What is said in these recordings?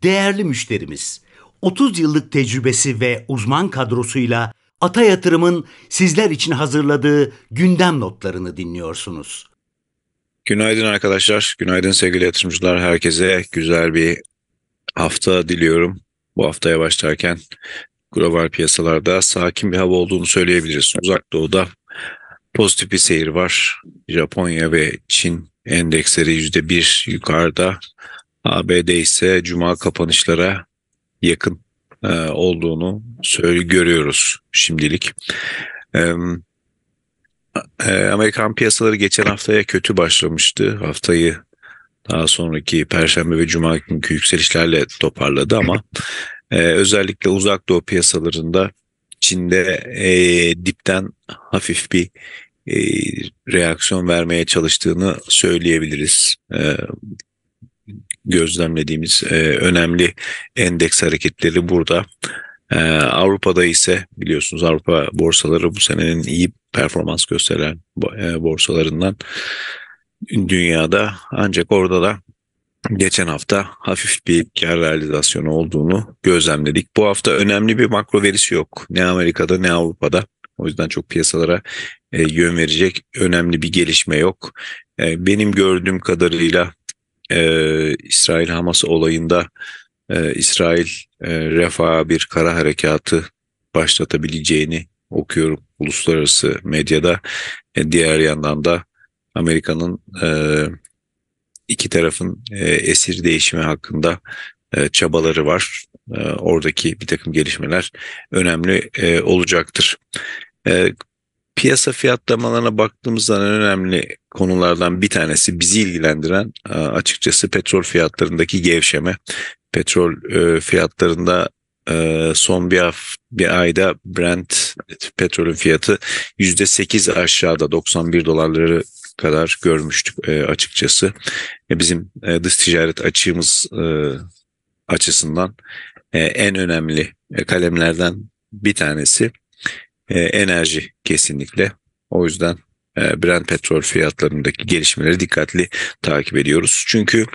Değerli müşterimiz, 30 yıllık tecrübesi ve uzman kadrosuyla Ata Yatırım'ın sizler için hazırladığı gündem notlarını dinliyorsunuz. Günaydın arkadaşlar, günaydın sevgili yatırımcılar. Herkese güzel bir hafta diliyorum. Bu haftaya başlarken global piyasalarda sakin bir hava olduğunu söyleyebiliriz. Uzak Doğu'da pozitif bir seyir var. Japonya ve Çin endeksleri %1 yukarıda. ABD ise Cuma kapanışlara yakın olduğunu görüyoruz şimdilik. Amerikan piyasaları geçen haftaya kötü başlamıştı. Haftayı daha sonraki Perşembe ve Cuma günkü yükselişlerle toparladı ama özellikle Uzak Doğu piyasalarında Çin'de dipten hafif bir e, reaksiyon vermeye çalıştığını söyleyebiliriz. Gözlemlediğimiz önemli endeks hareketleri burada. Avrupa'da ise biliyorsunuz Avrupa borsaları bu senenin iyi performans gösteren borsalarından dünyada, ancak orada da geçen hafta hafif bir kar realizasyonu olduğunu gözlemledik. Bu hafta önemli bir makro verisi yok. Ne Amerika'da ne Avrupa'da. O yüzden çok piyasalara yön verecek önemli bir gelişme yok. Benim gördüğüm kadarıyla İsrail-Hamas olayında İsrail refaha bir kara harekatı başlatabileceğini okuyorum uluslararası medyada. Diğer yandan da Amerika'nın iki tarafın esir değişimi hakkında çabaları var. Oradaki bir takım gelişmeler önemli olacaktır. E, Piyasa fiyatlamalarına baktığımızda en önemli konulardan bir tanesi bizi ilgilendiren açıkçası petrol fiyatlarındaki gevşeme. Petrol fiyatlarında son bir ayda Brent petrolün fiyatı %8 aşağıda 91 dolarları kadar görmüştük açıkçası. Bizim dış ticaret açığımız açısından en önemli kalemlerden bir tanesi enerji kesinlikle. O yüzden Brent petrol fiyatlarındaki gelişmeleri dikkatli takip ediyoruz. Çünkü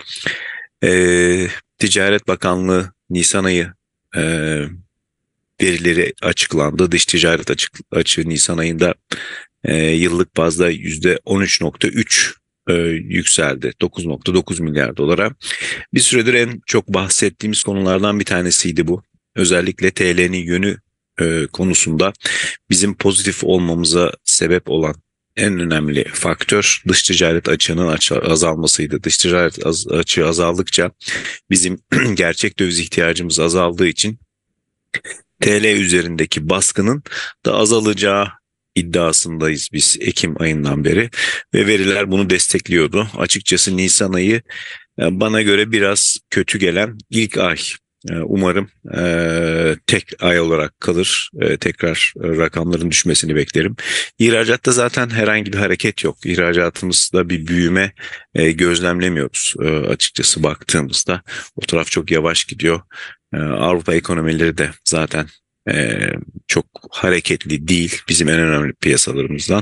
Ticaret Bakanlığı Nisan ayı e, verileri açıklandı. Dış ticaret açığı Nisan ayında yıllık bazda %13,3 yükseldi. 9,9 milyar dolara. Bir süredir en çok bahsettiğimiz konulardan bir tanesiydi bu. Özellikle TL'nin yönü konusunda bizim pozitif olmamıza sebep olan en önemli faktör dış ticaret açığının azalmasıydı. Dış ticaret açığı azaldıkça bizim gerçek döviz ihtiyacımız azaldığı için TL üzerindeki baskının da azalacağı iddiasındayız biz Ekim ayından beri ve veriler bunu destekliyordu. Açıkçası Nisan ayı bana göre biraz kötü gelen ilk ay. Umarım tek ay olarak kalır. Tekrar rakamların düşmesini beklerim. İhracatta zaten herhangi bir hareket yok. İhracatımızda bir büyüme gözlemlemiyoruz açıkçası baktığımızda. O taraf çok yavaş gidiyor. Avrupa ekonomileri de zaten çok hareketli değil bizim en önemli piyasalarımızdan.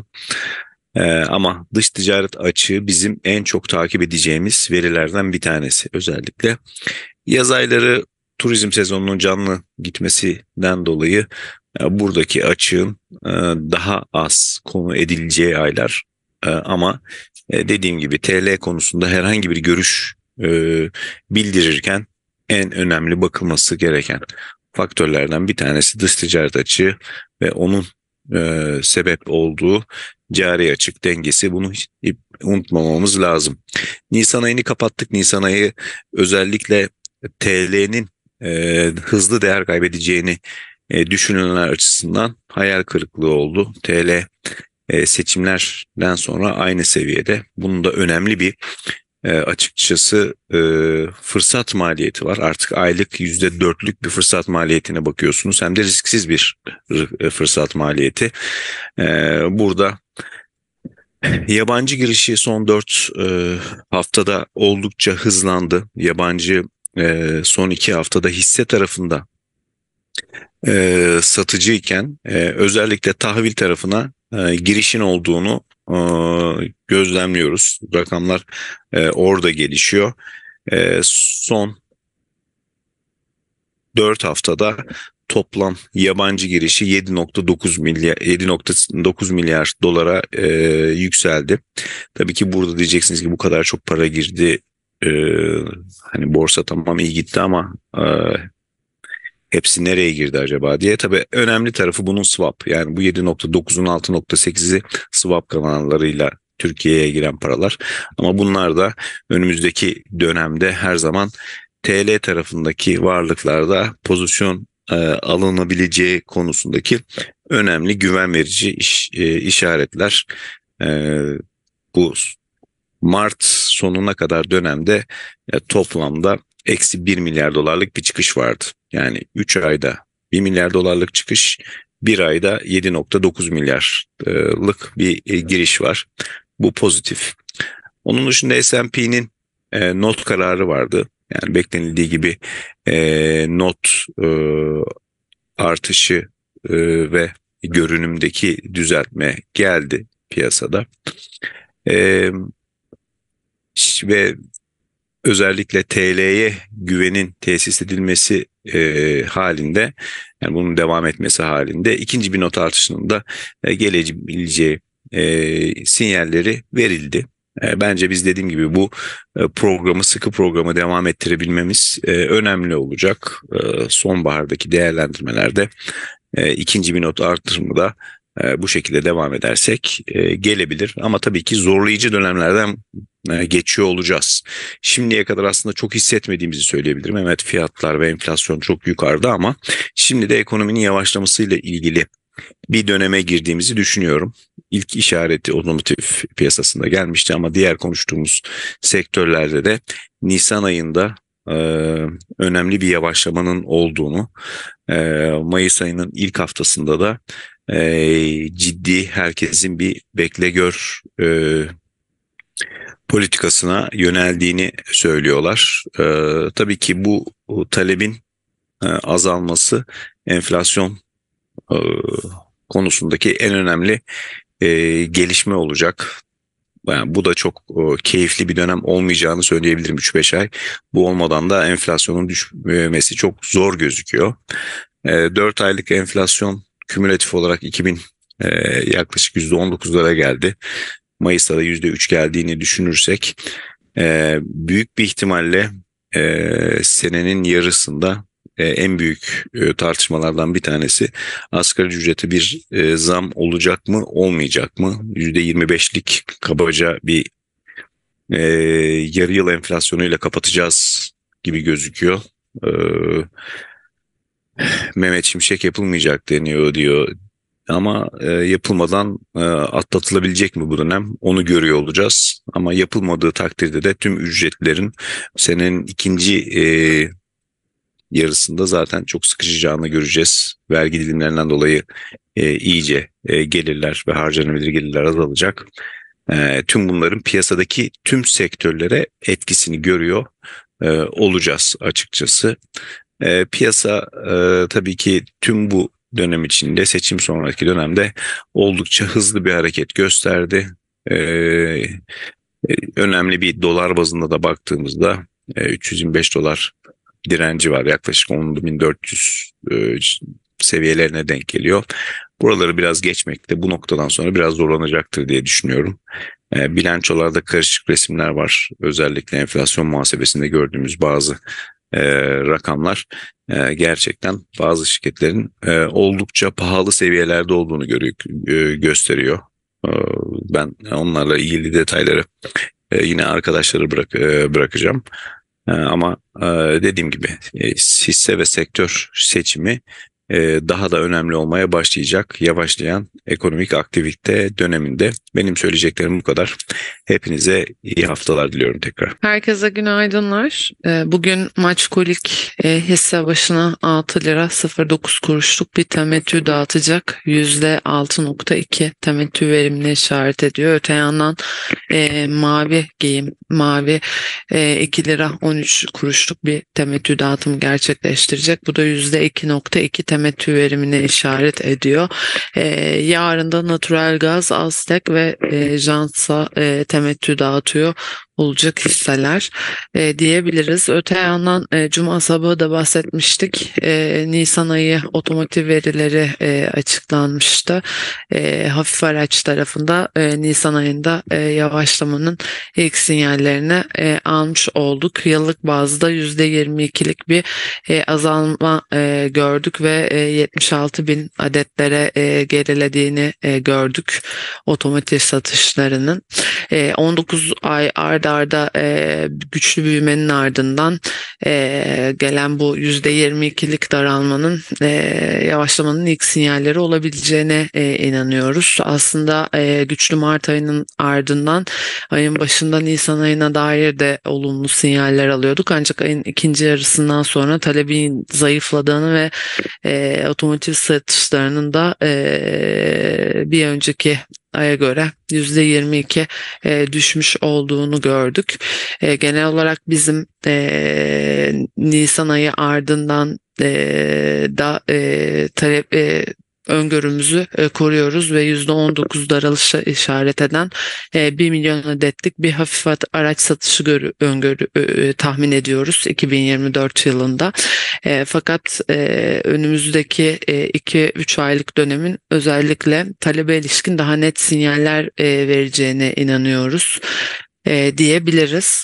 Ama dış ticaret açığı bizim en çok takip edeceğimiz verilerden bir tanesi. Özellikle yaz ayları turizm sezonunun canlı gitmesinden dolayı buradaki açığın daha az konu edileceği aylar. Ama dediğim gibi TL konusunda herhangi bir görüş bildirirken en önemli bakılması gereken faktörlerden bir tanesi dış ticaret açığı ve onun sebep olduğu cari açık dengesi. Bunu hiç unutmamamız lazım. Nisan ayını kapattık. Nisan ayı özellikle TL'nin hızlı değer kaybedeceğini düşünenler açısından hayal kırıklığı oldu. TL seçimlerden sonra aynı seviyede. Bunun da önemli bir açıkçası fırsat maliyeti var. Artık aylık %4'lük bir fırsat maliyetine bakıyorsunuz. Hem de risksiz bir fırsat maliyeti. Burada yabancı girişi son 4 haftada oldukça hızlandı. Yabancı son 2 haftada hisse tarafında satıcıyken özellikle tahvil tarafına girişin olduğunu gözlemliyoruz. Rakamlar orada gelişiyor. Son 4 haftada toplam yabancı girişi 7.9 milyar dolara yükseldi. Tabii ki burada diyeceksiniz ki bu kadar çok para girdi. E, Hani borsa tamam iyi gitti ama hepsi nereye girdi acaba diye. Tabii önemli tarafı bunun swap. Yani bu 7.9'un 6.8'i swap kanallarıyla Türkiye'ye giren paralar. Ama bunlar da önümüzdeki dönemde her zaman TL tarafındaki varlıklarda pozisyon alınabileceği konusundaki önemli güven verici işaretler. E, Bu Mart sonuna kadar dönemde toplamda eksi 1 milyar dolarlık bir çıkış vardı. Yani 3 ayda 1 milyar dolarlık çıkış, bir ayda 7.9 milyarlık bir giriş var. Bu pozitif. Onun dışında S&P'nin not kararı vardı. Yani beklenildiği gibi not artışı ve görünümdeki düzeltme geldi piyasada. Ve özellikle TL'ye güvenin tesis edilmesi halinde, yani bunun devam etmesi halinde ikinci bir not artışının da gelebileceği sinyalleri verildi. Bence biz dediğim gibi bu sıkı programı devam ettirebilmemiz önemli olacak. Sonbahardaki değerlendirmelerde ikinci bir not artırımı da bu şekilde devam edersek gelebilir. Ama tabii ki zorlayıcı dönemlerden geçiyor olacağız. Şimdiye kadar aslında çok hissetmediğimizi söyleyebilirim. Evet, fiyatlar ve enflasyon çok yukarıda ama şimdi de ekonominin yavaşlamasıyla ilgili bir döneme girdiğimizi düşünüyorum. İlk işareti otomotiv piyasasında gelmişti ama diğer konuştuğumuz sektörlerde de Nisan ayında önemli bir yavaşlamanın olduğunu, Mayıs ayının ilk haftasında da ciddi herkesin bir bekle gör politikasına yöneldiğini söylüyorlar. Tabii ki bu talebin azalması enflasyon konusundaki en önemli gelişme olacak. Yani bu da çok keyifli bir dönem olmayacağını söyleyebilirim 3-5 ay. Bu olmadan da enflasyonun düşmesi çok zor gözüküyor. 4 aylık enflasyon kümülatif olarak yaklaşık %19'lara geldi. Mayıs'ta da %3 geldiğini düşünürsek büyük bir ihtimalle senenin yarısında en büyük tartışmalardan bir tanesi asgari ücrete bir zam olacak mı olmayacak mı? %25'lik kabaca bir yarı yıl enflasyonuyla kapatacağız gibi gözüküyor. Mehmet Şimşek yapılmayacak deniyor diyor. Ama yapılmadan atlatılabilecek mi bu dönem? Onu görüyor olacağız. Ama yapılmadığı takdirde de tüm ücretlerin senenin ikinci yarısında zaten çok sıkışacağını göreceğiz. Vergi dilimlerinden dolayı iyice gelirler ve harcanabilir gelirler azalacak. Tüm bunların piyasadaki tüm sektörlere etkisini görüyor olacağız açıkçası. Piyasa tabii ki tüm bu dönem içinde, seçim sonraki dönemde oldukça hızlı bir hareket gösterdi. Önemli bir dolar bazında da baktığımızda 325 dolar direnci var. Yaklaşık 10.400 seviyelerine denk geliyor. Buraları biraz geçmekte bu noktadan sonra biraz zorlanacaktır diye düşünüyorum. Bilançolarda karışık resimler var. Özellikle enflasyon muhasebesinde gördüğümüz bazı rakamlar gerçekten bazı şirketlerin oldukça pahalı seviyelerde olduğunu gösteriyor. Ben onlarla ilgili detayları yine arkadaşlara bırakacağım. Ama dediğim gibi hisse ve sektör seçimi daha da önemli olmaya başlayacak yavaşlayan ekonomik aktivite döneminde. Benim söyleyeceklerim bu kadar. Hepinize iyi haftalar diliyorum tekrar. Herkese günaydınlar. Bugün Maçkolik hisse başına 6 lira 09 kuruşluk bir temettü dağıtacak. %6.2 temettü verimine işaret ediyor. Öte yandan mavi 2 lira 13 kuruşluk bir temettü dağıtımı gerçekleştirecek. Bu da %2.2 temettü verimine işaret ediyor. Yarın da Natural Gaz, Aztek ve Jansa temettü dağıtıyor. olacak hisseler diyebiliriz. Öte yandan Cuma sabahı da bahsetmiştik. Nisan ayı otomotiv verileri açıklanmıştı. Hafif araç tarafında Nisan ayında yavaşlamanın ilk sinyallerini almış olduk. Yıllık bazda %22'lik bir azalma gördük ve 76 bin adetlere gerilediğini gördük otomotiv satışlarının. 19 ay arda arda güçlü büyümenin ardından gelen bu %22'lik daralmanın yavaşlamanın ilk sinyalleri olabileceğine inanıyoruz. Aslında güçlü Mart ayının ardından ayın başında Nisan ayına dair de olumlu sinyaller alıyorduk. Ancak ayın ikinci yarısından sonra talebin zayıfladığını ve otomotiv satışlarının da bir önceki aya göre %22 düşmüş olduğunu gördük. Genel olarak bizim Nisan ayı ardından da talep öngörümüzü koruyoruz ve %19 daralışa işaret eden 1 milyon adetlik bir hafif araç satışı tahmin ediyoruz 2024 yılında. Fakat önümüzdeki 2-3 aylık dönemin özellikle talebe ilişkin daha net sinyaller vereceğine inanıyoruz diyebiliriz.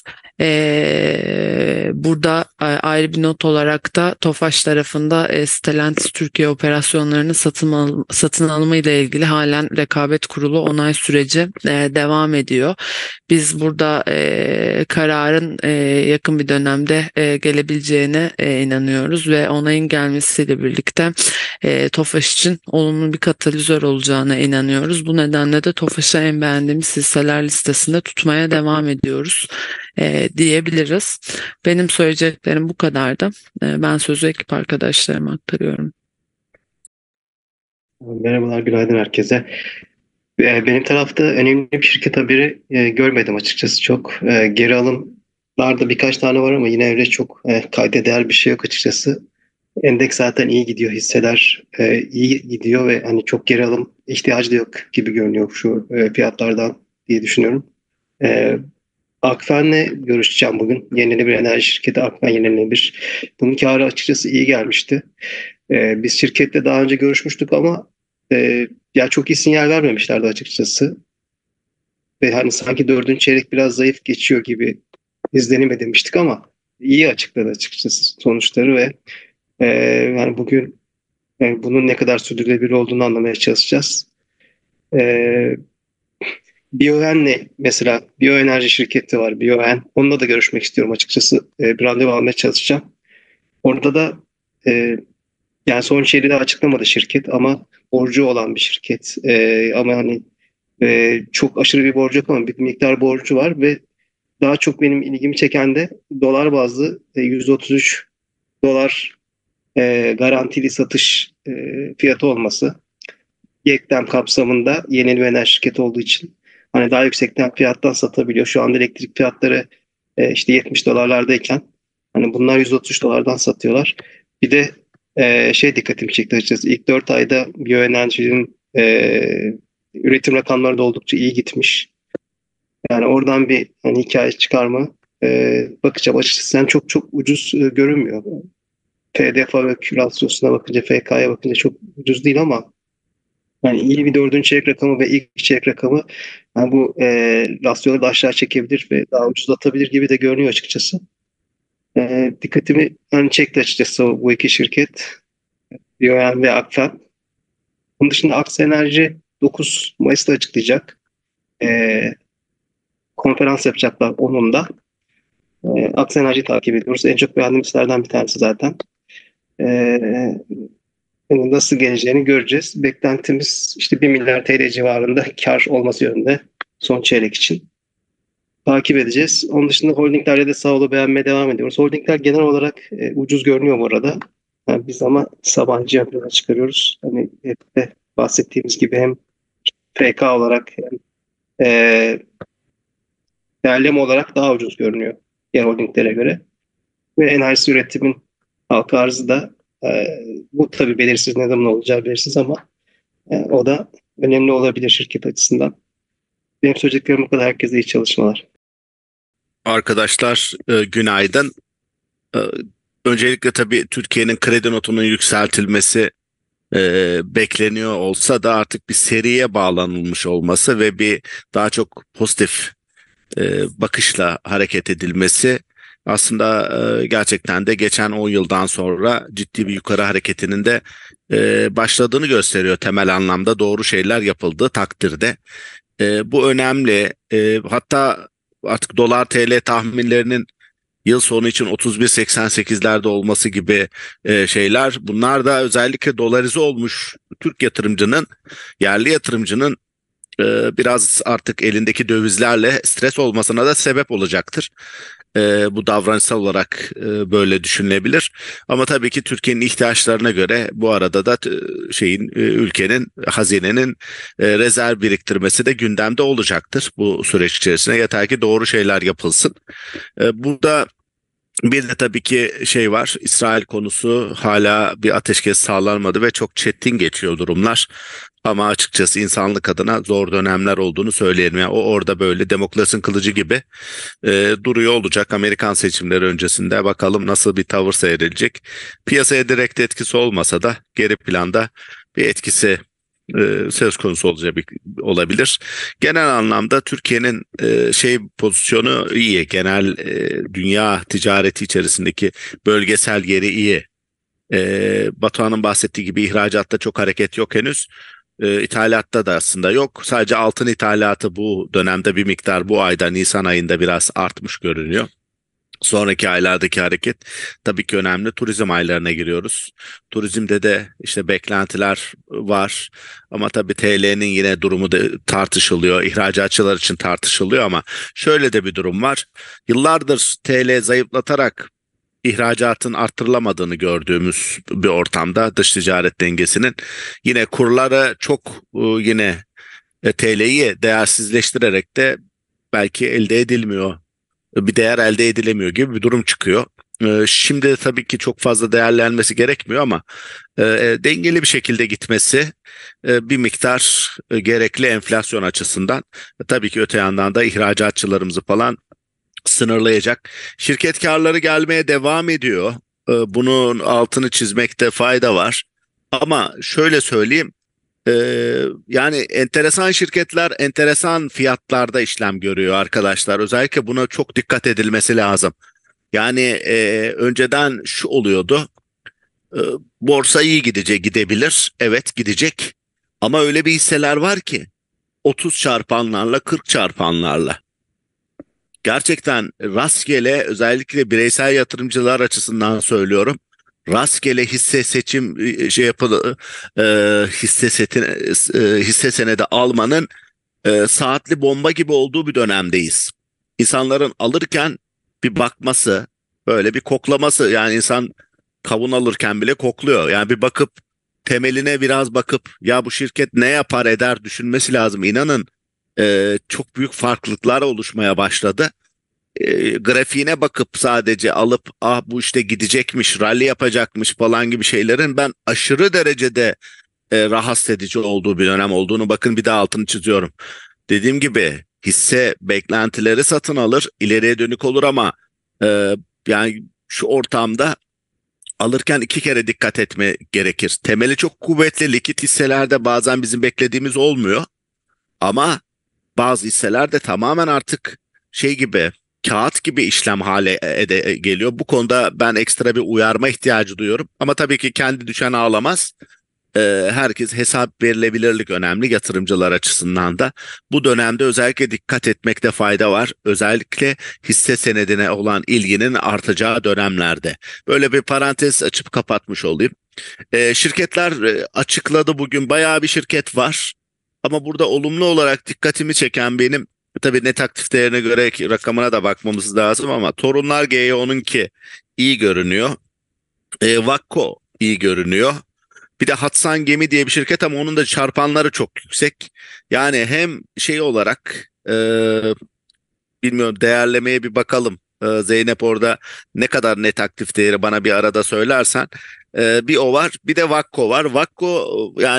Burada ayrı bir not olarak da Tofaş tarafında Stellantis Türkiye operasyonlarının satın alımı ile ilgili halen rekabet kurulu onay süreci devam ediyor. Biz burada kararın yakın bir dönemde gelebileceğine inanıyoruz ve onayın gelmesiyle birlikte Tofaş için olumlu bir katalizör olacağına inanıyoruz. Bu nedenle de Tofaş'ı en beğendiğimiz hisseler listesinde tutmaya devam ediyoruz diyebiliriz. Benim söyleyeceklerim bu kadardı. Ben sözü ekip arkadaşlarıma aktarıyorum. Merhabalar, günaydın herkese. Benim tarafta önemli bir şirket haberi görmedim açıkçası çok. Geri alımlarda birkaç tane var ama yine öyle çok kayda değer bir şey yok açıkçası. Endeks zaten iyi gidiyor, hisseler iyi gidiyor ve hani çok geri alım ihtiyacı da yok gibi görünüyor şu fiyatlardan diye düşünüyorum. Akfen'le görüşeceğim bugün. Yenilenebilir enerji şirketi Akfen Yenilenebilir. Bunun karı açıkçası iyi gelmişti. Biz şirketle daha önce görüşmüştük ama ya çok iyi sinyal vermemişlerdi açıkçası. Ve hani sanki dördüncü çeyrek biraz zayıf geçiyor gibi izlenim edinmiştik ama iyi açıkladı açıkçası sonuçları ve yani bugün bunun ne kadar sürdürülebilir olduğunu anlamaya çalışacağız. Bioen'le mesela bioenerji şirketi var, Bioen. Onunla da görüşmek istiyorum açıkçası. Bir randevu almaya çalışacağım. Orada da yani son çeyreği de açıklamadı şirket ama borcu olan bir şirket. Ama hani çok aşırı bir borcu yok ama bir miktar borcu var ve daha çok benim ilgimi çeken de dolar bazlı $133 garantili satış fiyatı olması. Yektem kapsamında yenilenebilir enerji şirketi olduğu için hani daha yüksekten fiyattan satabiliyor. Şu anda elektrik fiyatları işte $70'lardayken hani bunlar $133'dan satıyorlar. Bir de dikkatimi çekti açıkçası. İlk 4 ayda bioenerjinin üretim rakamları da oldukça iyi gitmiş. Yani oradan bir hani hikaye çıkarma bakacağım açıkçası. Yani çok çok ucuz görünmüyor. PDFA ve Q rasyosuna bakınca, FK'ya bakınca çok ucuz değil ama yani iyi bir dördüncü çeyrek rakamı ve ilk çeyrek rakamı yani bu rasyoları da aşağı çekebilir ve daha ucuzlatabilir gibi de görünüyor açıkçası. Dikkatimi yani çekti açıkçası bu iki şirket. Bioen ve Akfen. Bunun dışında Aksa Enerji 9 Mayıs'ta açıklayacak. Konferans yapacaklar onunla. Aksa Enerji'yi takip ediyoruz. En çok beğendiğim hisselerden bir tanesi zaten. Nasıl geleceğini göreceğiz. Beklentimiz işte 1 milyar TL civarında kar olması yönünde son çeyrek için. Takip edeceğiz. Onun dışında holdinglerle de sağ olu beğenmeye devam ediyoruz. Holdingler genel olarak ucuz görünüyor bu arada. Yani biz ama Sabancı yapımına çıkarıyoruz. Hani hep de bahsettiğimiz gibi hem FK olarak hem değerleme olarak daha ucuz görünüyor diğer holdinglere göre. Ve enerji üretimin halka arzı da bu tabii belirsiz, ne zaman olacağı belirsiz ama o da önemli olabilir şirket açısından. Benim söyleyeceklerim bu kadar. Herkese iyi çalışmalar. Arkadaşlar günaydın. E, Öncelikle tabii Türkiye'nin kredi notunun yükseltilmesi bekleniyor olsa da artık bir seriye bağlanılmış olması ve bir daha çok pozitif bakışla hareket edilmesi aslında gerçekten de geçen 10 yıldan sonra ciddi bir yukarı hareketinin de başladığını gösteriyor. Temel anlamda doğru şeyler yapıldığı takdirde. Bu önemli. Hatta artık dolar TL tahminlerinin yıl sonu için 31.88'lerde olması gibi şeyler. Bunlar da özellikle dolarize olmuş Türk yatırımcının, yerli yatırımcının biraz artık elindeki dövizlerle stres olmasına da sebep olacaktır. Bu davranışsal olarak böyle düşünülebilir. Ama tabii ki Türkiye'nin ihtiyaçlarına göre bu arada da ülkenin, hazinenin rezerv biriktirmesi de gündemde olacaktır bu süreç içerisinde. Yeter ki doğru şeyler yapılsın. Burada bir de tabii ki var, İsrail konusu hala bir ateşkes sağlanmadı ve çok çetin geçiyor durumlar. Ama açıkçası insanlık adına zor dönemler olduğunu söyleyelim. Yani o orada böyle Demokras'ın kılıcı gibi duruyor olacak. Amerikan seçimleri öncesinde bakalım nasıl bir tavır seyredilecek. Piyasaya direkt etkisi olmasa da geri planda bir etkisi söz konusu olabilir. Genel anlamda Türkiye'nin pozisyonu iyi. Genel dünya ticareti içerisindeki bölgesel yeri iyi. Batuhan'ın bahsettiği gibi ihracatta çok hareket yok henüz. İthalatta da aslında yok. Sadece altın ithalatı bu dönemde bir miktar, bu ayda Nisan ayında biraz artmış görünüyor. Sonraki aylardaki hareket tabii ki önemli. Turizm aylarına giriyoruz. Turizmde de işte beklentiler var. Ama tabii TL'nin yine durumu da tartışılıyor. İhracatçılar için tartışılıyor ama şöyle de bir durum var. Yıllardır TL zayıflatarak ihracatın arttırılamadığını gördüğümüz bir ortamda dış ticaret dengesinin yine kurları çok yine TL'yi değersizleştirerek de belki elde edilmiyor, bir değer elde edilemiyor gibi bir durum çıkıyor. Şimdi de tabii ki çok fazla değerlenmesi gerekmiyor ama dengeli bir şekilde gitmesi bir miktar gerekli enflasyon açısından. Tabii ki öte yandan da ihracatçılarımızı falan sınırlayacak. Şirket karları gelmeye devam ediyor. Bunun altını çizmekte fayda var. Ama şöyle söyleyeyim, yani enteresan şirketler enteresan fiyatlarda işlem görüyor arkadaşlar. Özellikle buna çok dikkat edilmesi lazım. Yani önceden şu oluyordu. E, Borsa iyi gidebilir. Evet, gidecek. Ama öyle bir hisseler var ki 30 çarpanlarla 40 çarpanlarla. Gerçekten rastgele, özellikle bireysel yatırımcılar açısından söylüyorum. Rastgele hisse seçim hisse senedi almanın saatli bomba gibi olduğu bir dönemdeyiz. İnsanların alırken bir bakması, böyle bir koklaması, yani insan kavun alırken bile kokluyor. Yani bir bakıp, temeline biraz bakıp ya bu şirket ne yapar eder düşünmesi lazım. İnanın çok büyük farklılıklar oluşmaya başladı. Grafiğine bakıp sadece alıp bu işte gidecekmiş, rally yapacakmış falan gibi şeylerin ben aşırı derecede rahatsız edici olduğu bir dönem olduğunu, bakın bir daha altını çiziyorum. Dediğim gibi hisse beklentileri satın alır, ileriye dönük olur ama yani şu ortamda alırken iki kere dikkat etme gerekir. Temeli çok kuvvetli likit hisselerde bazen bizim beklediğimiz olmuyor ama bazı hisseler de tamamen artık gibi, kağıt gibi işlem hale geliyor. Bu konuda ben ekstra bir uyarma ihtiyacı duyuyorum. Ama tabii ki kendi düşen ağlamaz. Herkes, hesap verilebilirlik önemli yatırımcılar açısından da. Bu dönemde özellikle dikkat etmekte fayda var. Özellikle hisse senedine olan ilginin artacağı dönemlerde. Böyle bir parantez açıp kapatmış olayım. Şirketler açıkladı bugün. Bayağı bir şirket var. Ama burada olumlu olarak dikkatimi çeken benim, tabii net aktif değerine göre rakamına da bakmamız lazım ama Torunlar GYO'nunki iyi görünüyor. Vakko iyi görünüyor. Bir de Hatsan Gemi diye bir şirket ama onun da çarpanları çok yüksek. Yani hem olarak bilmiyorum, değerlemeye bir bakalım. Zeynep orada ne kadar net aktif değeri bana bir arada söylersen. Bir o var, bir de Vakko var. Vakko yani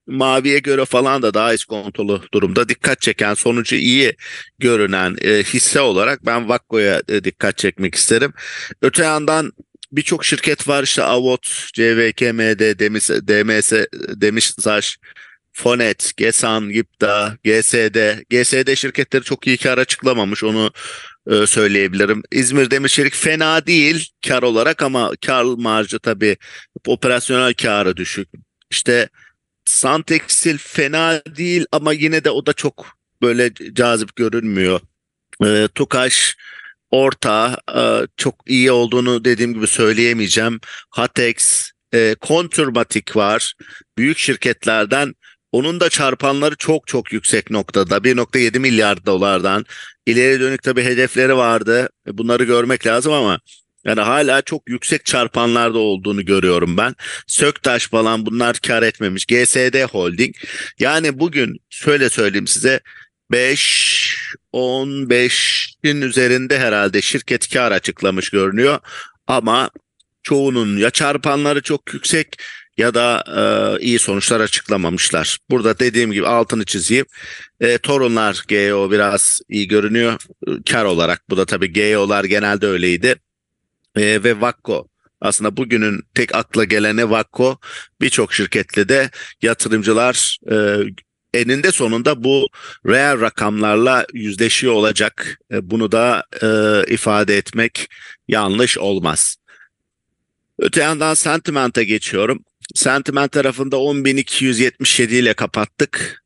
Mavi'ye göre falan da daha iskontolu durumda. Dikkat çeken, sonucu iyi görünen hisse olarak ben Vakko'ya dikkat çekmek isterim. Öte yandan birçok şirket var, işte Avot, CVKMD, DMS, Demirtaş, Fonet, Gesan, Gipta, GSD. GSD şirketleri çok iyi kar açıklamamış, onu söyleyebilirim. İzmir Demir Çelik fena değil kar olarak ama kar marjı tabii, operasyonel karı düşük. İşte Santexil fena değil ama yine de o da çok böyle cazip görünmüyor. Tukaş orta, çok iyi olduğunu dediğim gibi söyleyemeyeceğim. Hatex, Conturmatic var. Büyük şirketlerden, onun da çarpanları çok çok yüksek noktada. 1,7 milyar dolardan. İleri dönük tabii hedefleri vardı. Bunları görmek lazım ama yani hala çok yüksek çarpanlarda olduğunu görüyorum ben. Söktaş falan bunlar kar etmemiş. GSD Holding. Yani bugün şöyle söyleyeyim size, 5-15'in üzerinde herhalde şirket kar açıklamış görünüyor. Ama çoğunun ya çarpanları çok yüksek ya da iyi sonuçlar açıklamamışlar. Burada dediğim gibi altını çizeyim. Torunlar GEO biraz iyi görünüyor kar olarak. Bu da tabii GEO'lar genelde öyleydi. Ve Vakko. Aslında bugünün tek akla geleni Vakko. Birçok şirketle de yatırımcılar eninde sonunda bu reel rakamlarla yüzleşiyor olacak. Bunu da ifade etmek yanlış olmaz. Öte yandan Sentiment'e geçiyorum. Sentiment tarafında 10.277 ile kapattık.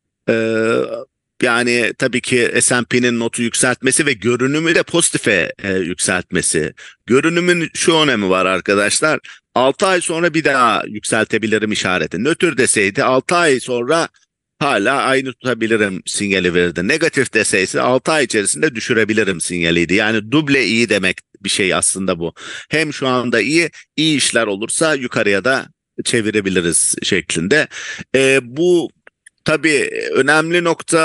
Yani tabii ki S&P'nin notu yükseltmesi ve görünümü de pozitife yükseltmesi. Görünümün şu önemi var arkadaşlar. 6 ay sonra bir daha yükseltebilirim işareti. Nötr deseydi 6 ay sonra hala aynı tutabilirim sinyali verirdi. Negatif deseyse 6 ay içerisinde düşürebilirim sinyaliydi. Yani duble iyi demek bir şey aslında bu. Hem şu anda iyi işler olursa yukarıya da çevirebiliriz şeklinde. Bu tabii önemli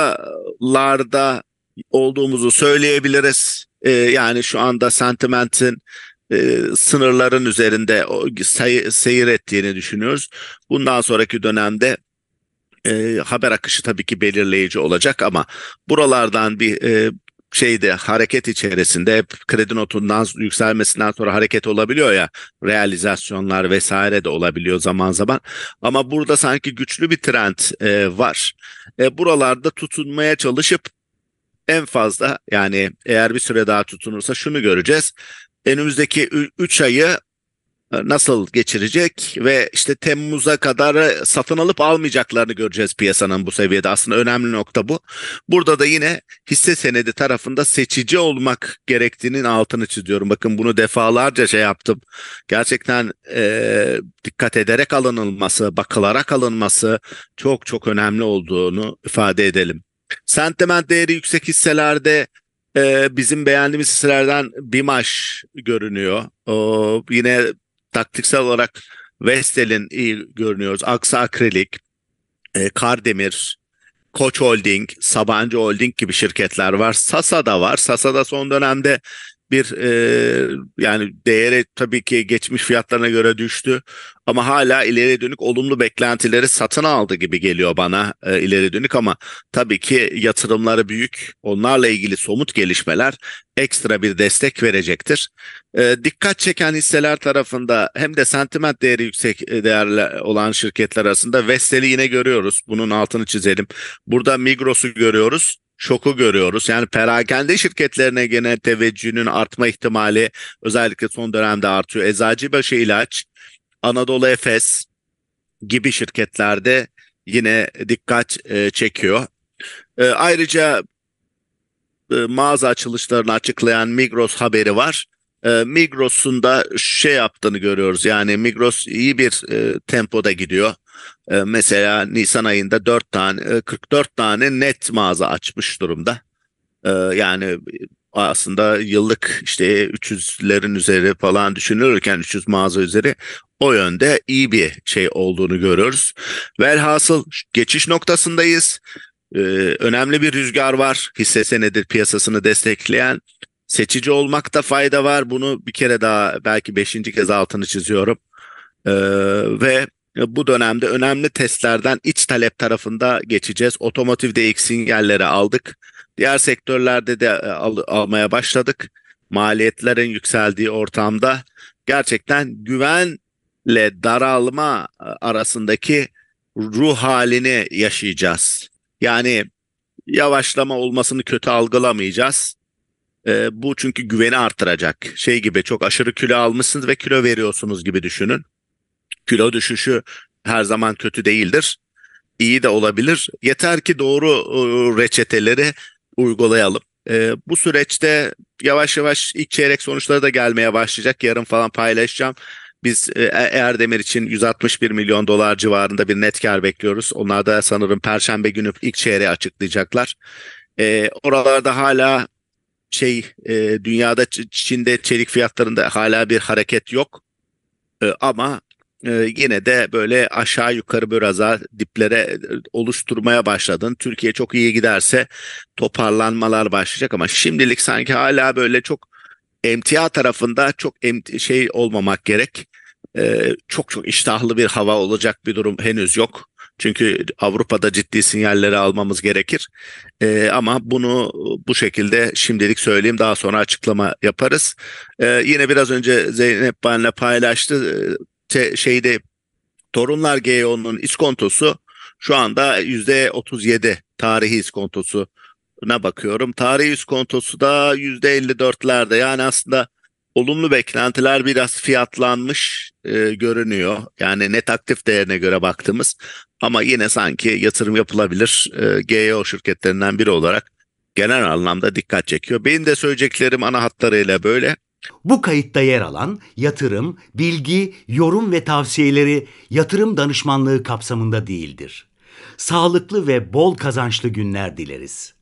noktalarda olduğumuzu söyleyebiliriz. Yani şu anda sentimentin sınırların üzerinde seyir ettiğini düşünüyoruz. Bundan sonraki dönemde haber akışı tabii ki belirleyici olacak ama buralardan bir hareket içerisinde hep kredi notundan yükselmesinden sonra hareket olabiliyor ya, realizasyonlar vesaire de olabiliyor zaman zaman, ama burada sanki güçlü bir trend var. Buralarda tutunmaya çalışıp en fazla, yani eğer bir süre daha tutunursa şunu göreceğiz. Önümüzdeki 3 ayı nasıl geçirecek ve işte Temmuz'a kadar satın alıp almayacaklarını göreceğiz piyasanın bu seviyede. Aslında önemli nokta bu. Burada da yine hisse senedi tarafında seçici olmak gerektiğinin altını çiziyorum. Bakın bunu defalarca yaptım. Gerçekten dikkat ederek alınılması, bakılarak alınması çok çok önemli olduğunu ifade edelim. Sentiment değeri yüksek hisselerde bizim beğendiğimiz hisselerden BİMAŞ görünüyor. Yine taktiksel olarak Vestel'in iyi görünüyoruz. Aksa Akrilik, Kardemir, Koç Holding, Sabancı Holding gibi şirketler var. Sasa da var. Sasa da son dönemde bir yani değeri tabii ki geçmiş fiyatlarına göre düştü. Ama hala ileri dönük olumlu beklentileri satın aldı gibi geliyor bana ileri dönük, ama tabii ki yatırımları büyük. Onlarla ilgili somut gelişmeler ekstra bir destek verecektir. Dikkat çeken hisseler tarafında hem de sentiment değeri yüksek değerli olan şirketler arasında Vestel'i yine görüyoruz. Bunun altını çizelim. Burada Migros'u görüyoruz. Şok'u görüyoruz. Yani perakende şirketlerine gene teveccühünün artma ihtimali özellikle son dönemde artıyor. Eczacıbaşı İlaç, Anadolu Efes gibi şirketlerde yine dikkat çekiyor. Ayrıca mağaza açılışlarını açıklayan Migros haberi var. Migros'un da yaptığını görüyoruz. Yani Migros iyi bir tempoda gidiyor. Mesela Nisan ayında 44 tane net mağaza açmış durumda. Yani aslında yıllık işte 300'lerin üzeri falan düşünülürken 300 mağaza üzeri, o yönde iyi bir olduğunu görüyoruz. Velhasıl geçiş noktasındayız. Önemli bir rüzgar var hisse senedi piyasasını destekleyen. Seçici olmakta fayda var. Bunu bir kere daha, belki 5. kez altını çiziyorum. Ve bu dönemde önemli testlerden iç talep tarafında geçeceğiz. Otomotivde ilk sinyalleri aldık. Diğer sektörlerde de almaya başladık. Maliyetlerin yükseldiği ortamda gerçekten güvenle daralma arasındaki ruh halini yaşayacağız. Yani yavaşlama olmasını kötü algılamayacağız. Bu çünkü güveni artıracak. Şey gibi, çok aşırı kilo almışsınız ve kilo veriyorsunuz gibi düşünün. Kilo düşüşü her zaman kötü değildir. İyi de olabilir. Yeter ki doğru reçeteleri uygulayalım. Bu süreçte yavaş yavaş ilk çeyrek sonuçları da gelmeye başlayacak. Yarın falan paylaşacağım. Biz Erdemir için 161 milyon dolar civarında bir net kar bekliyoruz. Onlar da sanırım Perşembe günü ilk çeyreği açıklayacaklar. Oralarda hala dünyada, Çin'de çelik fiyatlarında hala bir hareket yok. Ama yine de böyle aşağı yukarı biraz daha diplere oluşturmaya başladın. Türkiye çok iyi giderse toparlanmalar başlayacak ama şimdilik sanki hala böyle çok emtia tarafında çok olmamak gerek. Çok çok iştahlı bir hava olacak bir durum henüz yok. Çünkü Avrupa'da ciddi sinyalleri almamız gerekir. Ama bunu bu şekilde şimdilik söyleyeyim, daha sonra açıklama yaparız. Yine biraz önce Zeynep benimle paylaştı. Torunlar GEO'nun iskontosu şu anda %37 tarihi iskontosuna bakıyorum. Tarihi iskontosu da %54'lerde, yani aslında olumlu beklentiler biraz fiyatlanmış görünüyor. Yani net aktif değerine göre baktığımız, ama yine sanki yatırım yapılabilir GEO şirketlerinden biri olarak genel anlamda dikkat çekiyor. Benim de söyleyeceklerim ana hatlarıyla böyle. Bu kayıtta yer alan yatırım, bilgi, yorum ve tavsiyeleri yatırım danışmanlığı kapsamında değildir. Sağlıklı ve bol kazançlı günler dileriz.